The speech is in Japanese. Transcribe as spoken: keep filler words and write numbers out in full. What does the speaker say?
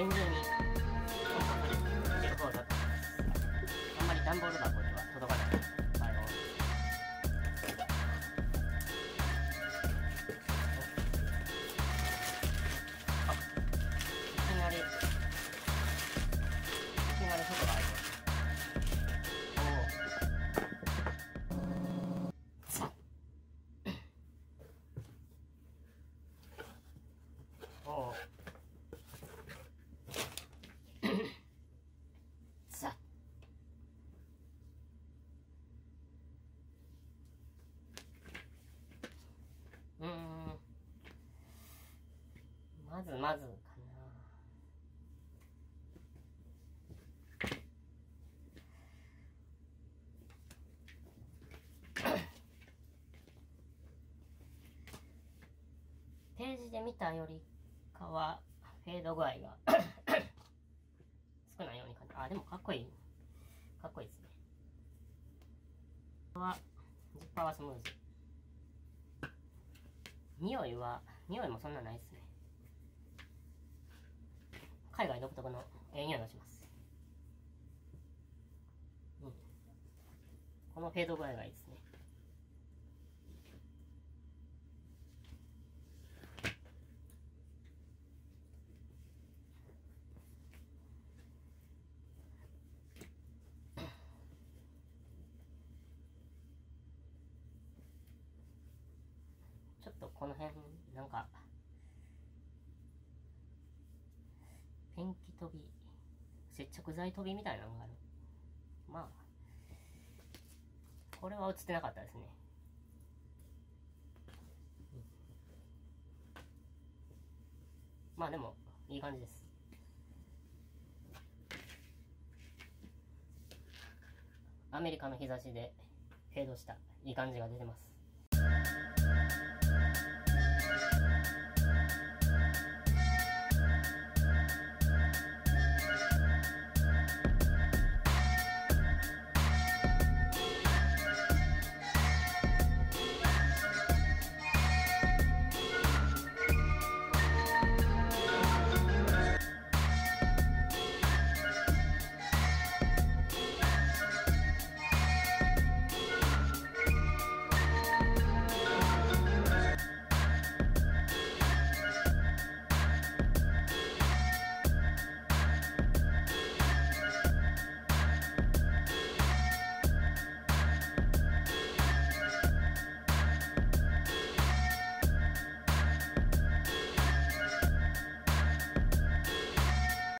厳重にコントされている方だと思います。あんまり段ボール箱には届かない場合が多いです。あ、いきなりいきなり外が開いておおおおさっうーんまずまずかな。ページで見たよりかはフェード具合が少ないように感じる。あ、でもかっこいい。かっこいいですね。はジッパーはスムーズ。匂いは、匂いもそんなないですね。海外独特のええ匂いがします。うん。このフェード具合がいいですね。ちょっとこの辺、なんか、ペンキ飛び、接着剤飛びみたいなのがある。まあ、これは映ってなかったですね。うん、まあでも、いい感じです。アメリカの日差しでフェードした、いい感じが出てます。